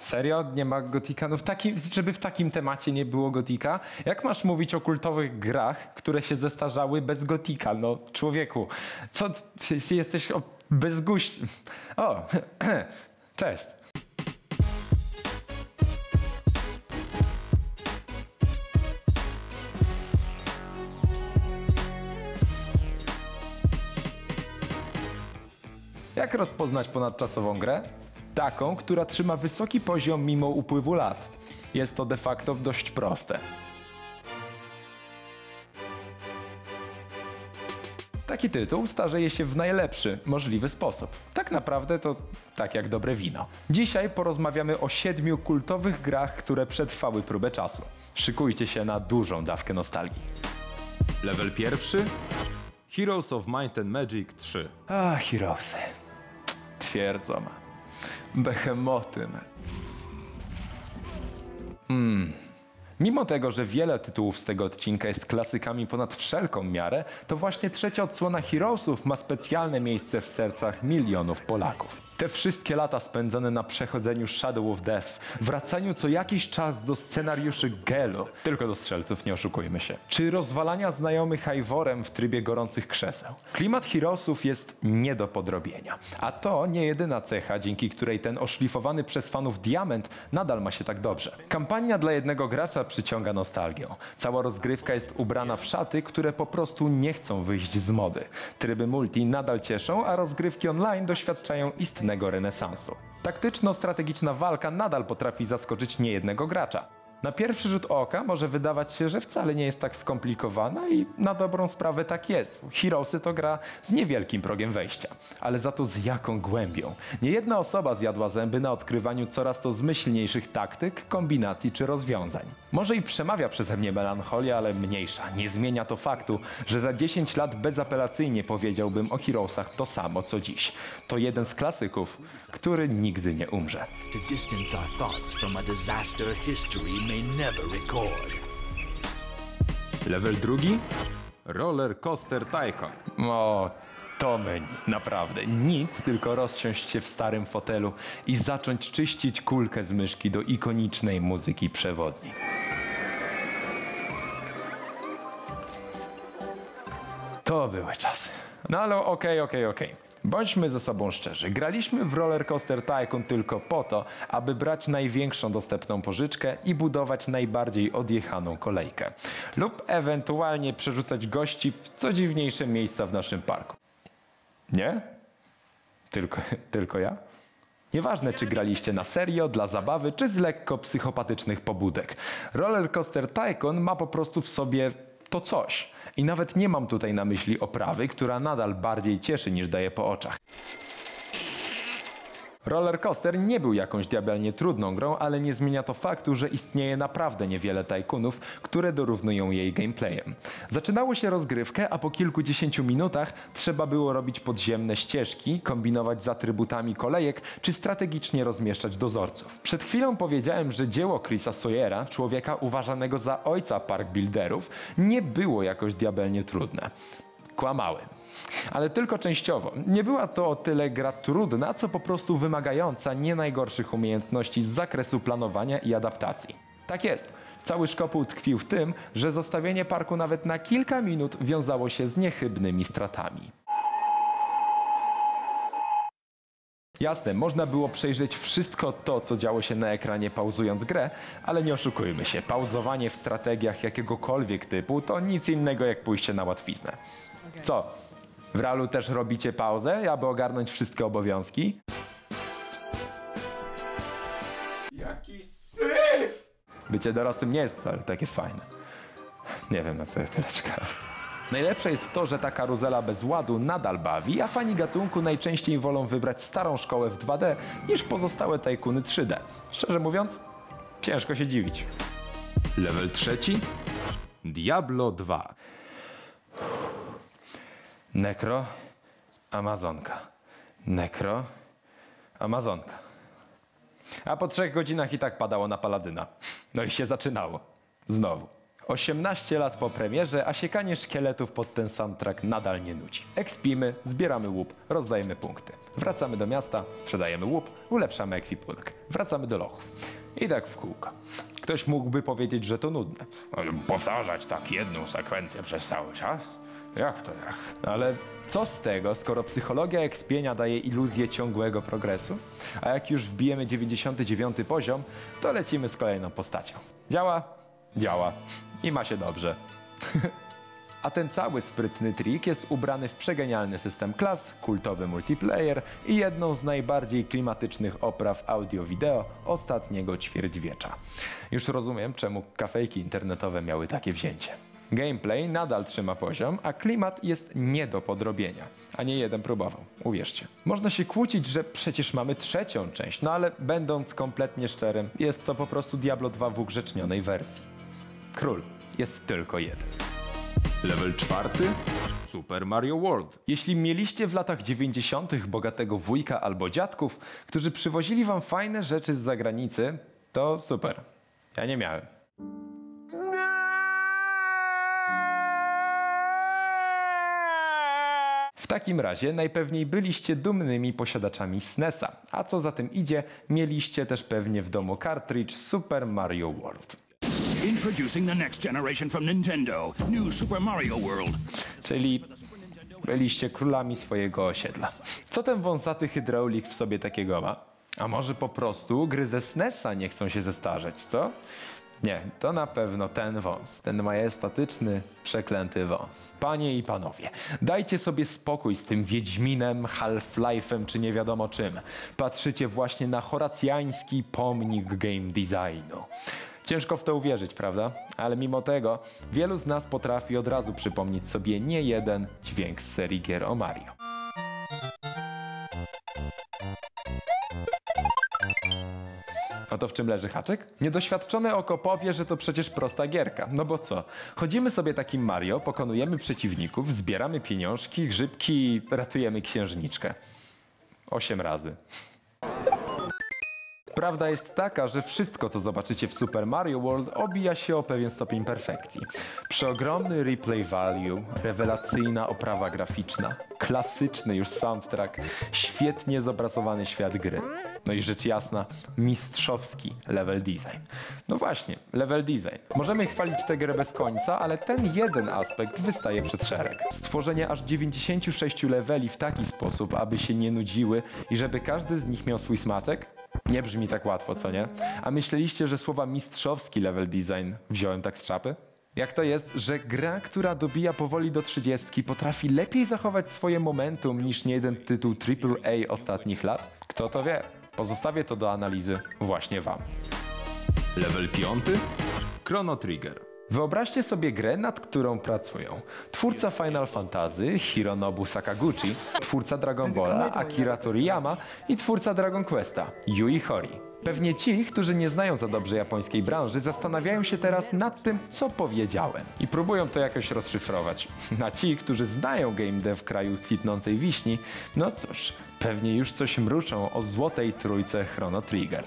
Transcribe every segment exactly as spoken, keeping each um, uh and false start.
Serio? Nie ma gotika? No w takim, żeby w takim temacie nie było gotika? Jak masz mówić o kultowych grach, które się zestarzały bez gotika? No człowieku, co ty jesteś o, bezguś... O, cześć. Jak rozpoznać ponadczasową grę? Taką, która trzyma wysoki poziom mimo upływu lat. Jest to de facto dość proste. Taki tytuł starzeje się w najlepszy możliwy sposób. Tak naprawdę to tak jak dobre wino. Dzisiaj porozmawiamy o siedmiu kultowych grach, które przetrwały próbę czasu. Szykujcie się na dużą dawkę nostalgii. Level pierwszy. Heroes of Might and Magic trzy. A, Heroesy. Twierdzą. Behemoty. Hmm. Mimo tego, że wiele tytułów z tego odcinka jest klasykami ponad wszelką miarę, to właśnie trzecia odsłona Heroesów ma specjalne miejsce w sercach milionów Polaków. Te wszystkie lata spędzone na przechodzeniu Shadow of Death, wracaniu co jakiś czas do scenariuszy Gelu, tylko do strzelców, nie oszukujmy się, czy rozwalania znajomych Ivorem w trybie gorących krzeseł. Klimat Heroesów jest nie do podrobienia, a to nie jedyna cecha, dzięki której ten oszlifowany przez fanów diament nadal ma się tak dobrze. Kampania dla jednego gracza przyciąga nostalgią. Cała rozgrywka jest ubrana w szaty, które po prostu nie chcą wyjść z mody. Tryby multi nadal cieszą, a rozgrywki online doświadczają istnego renesansu. Taktyczno-strategiczna walka nadal potrafi zaskoczyć niejednego gracza. Na pierwszy rzut oka może wydawać się, że wcale nie jest tak skomplikowana i na dobrą sprawę tak jest. Heroesy to gra z niewielkim progiem wejścia, ale za to z jaką głębią. Niejedna osoba zjadła zęby na odkrywaniu coraz to zmyślniejszych taktyk, kombinacji czy rozwiązań. Może i przemawia przeze mnie melancholia, ale mniejsza. Nie zmienia to faktu, że za dziesięć lat bezapelacyjnie powiedziałbym o Heroesach to samo co dziś. To jeden z klasyków, który nigdy nie umrze. Level drugi? Roller Coaster Tycoon. O, to menu, naprawdę. Nic, tylko rozsiąść się w starym fotelu i zacząć czyścić kulkę z myszki do ikonicznej muzyki przewodniej. To były czasy. No ale okej, okej, okej. Bądźmy ze sobą szczerzy. Graliśmy w Roller Coaster Tycoon tylko po to, aby brać największą dostępną pożyczkę i budować najbardziej odjechaną kolejkę. Lub ewentualnie przerzucać gości w co dziwniejsze miejsca w naszym parku. Nie? Tylko, tylko ja? Nieważne, czy graliście na serio, dla zabawy, czy z lekko psychopatycznych pobudek. Roller Coaster Tycoon ma po prostu w sobie to coś. I nawet nie mam tutaj na myśli oprawy, która nadal bardziej cieszy niż daje po oczach. Roller Coaster nie był jakąś diabelnie trudną grą, ale nie zmienia to faktu, że istnieje naprawdę niewiele tajkunów, które dorównują jej gameplayem. Zaczynało się rozgrywkę, a po kilkudziesięciu minutach trzeba było robić podziemne ścieżki, kombinować z atrybutami kolejek, czy strategicznie rozmieszczać dozorców. Przed chwilą powiedziałem, że dzieło Chrisa Sawyera, człowieka uważanego za ojca park builderów, nie było jakoś diabelnie trudne. Kłamałem. Ale tylko częściowo. Nie była to o tyle gra trudna, co po prostu wymagająca nie najgorszych umiejętności z zakresu planowania i adaptacji. Tak jest. Cały szkopuł tkwił w tym, że zostawienie parku nawet na kilka minut wiązało się z niechybnymi stratami. Jasne, można było przejrzeć wszystko to, co działo się na ekranie pauzując grę, ale nie oszukujmy się, pauzowanie w strategiach jakiegokolwiek typu to nic innego jak pójście na łatwiznę. Co? W realu też robicie pauzę, aby ogarnąć wszystkie obowiązki? Jaki syf! Bycie dorosłym nie jest wcale takie fajne. Nie wiem, na co ja tyle czekałem. Najlepsze jest to, że ta karuzela bez ładu nadal bawi, a fani gatunku najczęściej wolą wybrać starą szkołę w dwa D niż pozostałe tajkuny trzy D. Szczerze mówiąc, ciężko się dziwić. Level trzeci? Diablo dwa. Nekro, Amazonka. Nekro, Amazonka. A po trzech godzinach i tak padało na paladyna. No i się zaczynało. Znowu. osiemnaście lat po premierze, a siekanie szkieletów pod ten soundtrack nadal nie nudzi. Ekspimy, zbieramy łup, rozdajemy punkty. Wracamy do miasta, sprzedajemy łup, ulepszamy ekwipunek. Wracamy do lochów. I tak w kółko. Ktoś mógłby powiedzieć, że to nudne. Powtarzać tak jedną sekwencję przez cały czas? Jak to jak? Ale co z tego, skoro psychologia ekspienia daje iluzję ciągłego progresu? A jak już wbijemy dziewięćdziesiąty dziewiąty poziom, to lecimy z kolejną postacią. Działa? Działa. I ma się dobrze. A ten cały sprytny trik jest ubrany w przegenialny system klas, kultowy multiplayer i jedną z najbardziej klimatycznych opraw audio-wideo ostatniego ćwierćwiecza. Już rozumiem, czemu kafejki internetowe miały takie wzięcie. Gameplay nadal trzyma poziom, a klimat jest nie do podrobienia. A nie jeden próbował, uwierzcie. Można się kłócić, że przecież mamy trzecią część, no ale będąc kompletnie szczerym, jest to po prostu Diablo dwa w ugrzecznionej wersji. Król jest tylko jeden. Level czwarty? Super Mario World. Jeśli mieliście w latach dziewięćdziesiątych bogatego wujka albo dziadków, którzy przywozili wam fajne rzeczy z zagranicy, to super. Ja nie miałem. W takim razie najpewniej byliście dumnymi posiadaczami S N E S a, a co za tym idzie, mieliście też pewnie w domu cartridge Super Mario World. Introducing the next generation from Nintendo, New Super Mario World. Czyli byliście królami swojego osiedla. Co ten wąsaty hydraulik w sobie takiego ma? A może po prostu gry ze S N E S a nie chcą się zestarzeć, co? Nie, to na pewno ten wąs, ten majestatyczny, przeklęty wąs. Panie i panowie, dajcie sobie spokój z tym Wiedźminem, Half-Life'em czy nie wiadomo czym. Patrzycie właśnie na horacjański pomnik game designu. Ciężko w to uwierzyć, prawda? Ale mimo tego wielu z nas potrafi od razu przypomnieć sobie nie jeden dźwięk z serii gier o Mario. Oto w czym leży haczyk? Niedoświadczone oko powie, że to przecież prosta gierka. No bo co? Chodzimy sobie takim Mario, pokonujemy przeciwników, zbieramy pieniążki, grzybki i ratujemy księżniczkę. Osiem razy. Prawda jest taka, że wszystko, co zobaczycie w Super Mario World, obija się o pewien stopień perfekcji. Przeogromny replay value, rewelacyjna oprawa graficzna, klasyczny już soundtrack, świetnie zobracowany świat gry. No i rzecz jasna, mistrzowski level design. No właśnie, level design. Możemy chwalić tę grę bez końca, ale ten jeden aspekt wystaje przed szereg. Stworzenie aż dziewięćdziesięciu sześciu leveli w taki sposób, aby się nie nudziły i żeby każdy z nich miał swój smaczek? Nie brzmi tak łatwo, co nie? A myśleliście, że słowa mistrzowski level design wziąłem tak z czapy? Jak to jest, że gra, która dobija powoli do trzydziestki, potrafi lepiej zachować swoje momentum niż niejeden tytuł triple A ostatnich lat? Kto to wie? Pozostawię to do analizy właśnie wam. Level piąty? Chrono Trigger. Wyobraźcie sobie grę, nad którą pracują twórca Final Fantasy Hironobu Sakaguchi, twórca Dragon Balla Akira Toriyama i twórca Dragon Questa Yui Horii. Pewnie ci, którzy nie znają za dobrze japońskiej branży, zastanawiają się teraz nad tym, co powiedziałem i próbują to jakoś rozszyfrować. A ci, którzy znają game dev w kraju kwitnącej wiśni, no cóż, pewnie już coś mruczą o złotej trójce Chrono Trigger.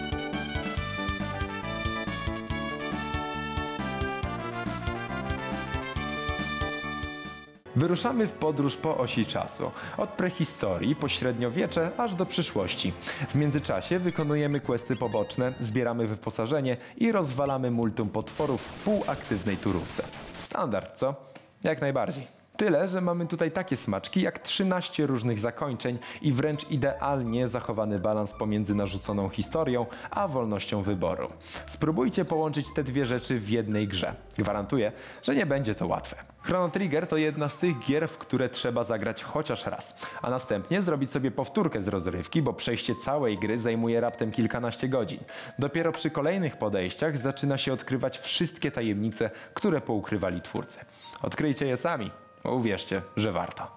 Wyruszamy w podróż po osi czasu, od prehistorii, po średniowiecze, aż do przyszłości. W międzyczasie wykonujemy questy poboczne, zbieramy wyposażenie i rozwalamy multum potworów w półaktywnej turówce. Standard, co? Jak najbardziej. Tyle, że mamy tutaj takie smaczki jak trzynaście różnych zakończeń i wręcz idealnie zachowany balans pomiędzy narzuconą historią a wolnością wyboru. Spróbujcie połączyć te dwie rzeczy w jednej grze. Gwarantuję, że nie będzie to łatwe. Chrono Trigger to jedna z tych gier, w które trzeba zagrać chociaż raz, a następnie zrobić sobie powtórkę z rozrywki, bo przejście całej gry zajmuje raptem kilkanaście godzin. Dopiero przy kolejnych podejściach zaczyna się odkrywać wszystkie tajemnice, które poukrywali twórcy. Odkryjcie je sami. Uwierzcie, że warto.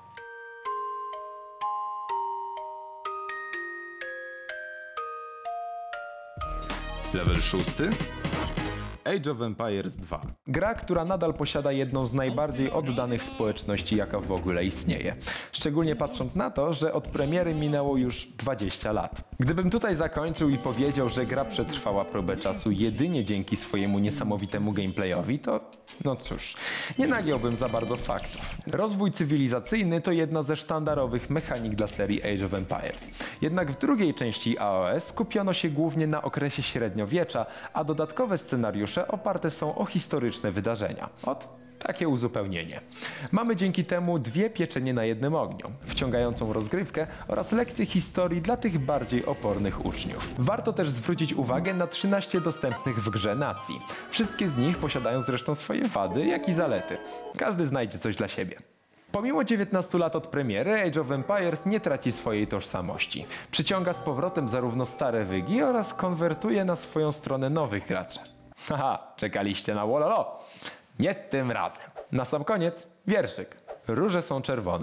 Level szósty? Age of Empires dwa. Gra, która nadal posiada jedną z najbardziej oddanych społeczności, jaka w ogóle istnieje. Szczególnie patrząc na to, że od premiery minęło już dwadzieścia lat. Gdybym tutaj zakończył i powiedział, że gra przetrwała próbę czasu jedynie dzięki swojemu niesamowitemu gameplayowi, to no cóż, nie nagiąłbym za bardzo faktów. Rozwój cywilizacyjny to jedna ze sztandarowych mechanik dla serii Age of Empires. Jednak w drugiej części A O S skupiono się głównie na okresie średniowiecza, a dodatkowe scenariusze oparte są o historyczne wydarzenia. Ot, takie uzupełnienie. Mamy dzięki temu dwie pieczenie na jednym ogniu, wciągającą rozgrywkę oraz lekcje historii dla tych bardziej opornych uczniów. Warto też zwrócić uwagę na trzynaście dostępnych w grze nacji. Wszystkie z nich posiadają zresztą swoje wady, jak i zalety. Każdy znajdzie coś dla siebie. Pomimo dziewiętnastu lat od premiery, Age of Empires nie traci swojej tożsamości. Przyciąga z powrotem zarówno stare wygi oraz konwertuje na swoją stronę nowych graczy. Haha, czekaliście na wololo? Nie tym razem. Na sam koniec wierszyk. Róże są czerwone.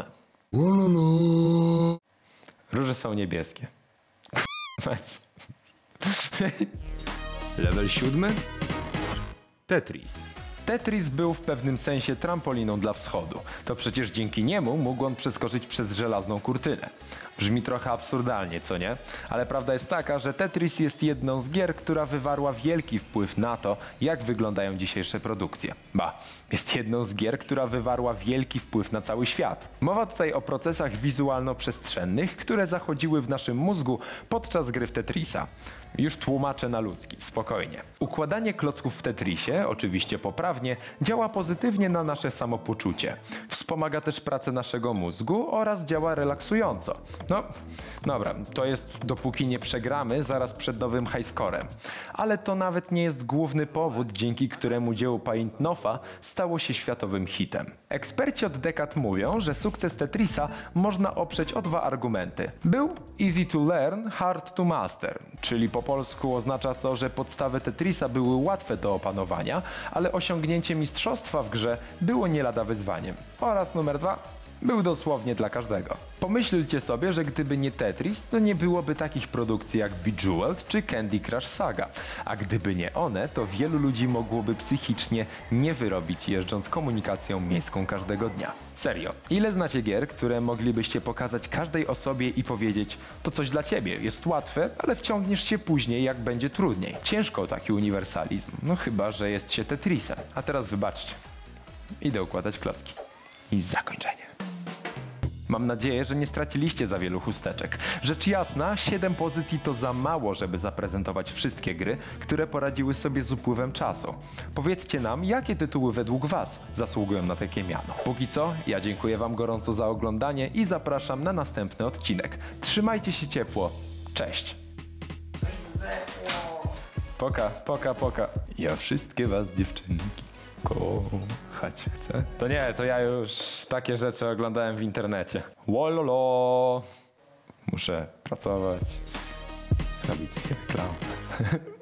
Róże są niebieskie. Level siódmy. Tetris. Tetris był w pewnym sensie trampoliną dla wschodu. To przecież dzięki niemu mógł on przeskoczyć przez żelazną kurtynę. Brzmi trochę absurdalnie, co nie? Ale prawda jest taka, że Tetris jest jedną z gier, która wywarła wielki wpływ na to, jak wyglądają dzisiejsze produkcje. Ba, jest jedną z gier, która wywarła wielki wpływ na cały świat. Mowa tutaj o procesach wizualno-przestrzennych, które zachodziły w naszym mózgu podczas gry w Tetrisa. Już tłumaczę na ludzki, spokojnie. Układanie klocków w Tetrisie, oczywiście poprawnie, działa pozytywnie na nasze samopoczucie. Wspomaga też pracę naszego mózgu oraz działa relaksująco. No, dobra, to jest dopóki nie przegramy zaraz przed nowym highscorem. Ale to nawet nie jest główny powód, dzięki któremu dzieło Paintnoffa stało się światowym hitem. Eksperci od dekad mówią, że sukces Tetrisa można oprzeć o dwa argumenty. Był easy to learn, hard to master, czyli po polsku oznacza to, że podstawy Tetrisa były łatwe do opanowania, ale osiągnięcie mistrzostwa w grze było nie lada wyzwaniem. Oraz numer dwa. Był dosłownie dla każdego. Pomyślcie sobie, że gdyby nie Tetris, to nie byłoby takich produkcji jak Bejeweled czy Candy Crush Saga. A gdyby nie one, to wielu ludzi mogłoby psychicznie nie wyrobić jeżdżąc komunikacją miejską każdego dnia. Serio. Ile znacie gier, które moglibyście pokazać każdej osobie i powiedzieć: to coś dla ciebie, jest łatwe, ale wciągniesz się później, jak będzie trudniej. Ciężko o taki uniwersalizm, no chyba że jest się Tetrisem. A teraz wybaczcie. Idę układać klocki. I zakończenie. Mam nadzieję, że nie straciliście za wielu chusteczek. Rzecz jasna, siedem pozycji to za mało, żeby zaprezentować wszystkie gry, które poradziły sobie z upływem czasu. Powiedzcie nam, jakie tytuły według was zasługują na takie miano. Póki co, ja dziękuję wam gorąco za oglądanie i zapraszam na następny odcinek. Trzymajcie się ciepło. Cześć. Poka, poka, poka. Ja wszystkie was, dziewczynki, kochać chcę. To nie, to ja już takie rzeczy oglądałem w internecie. Wololo. Muszę pracować, robić reklam.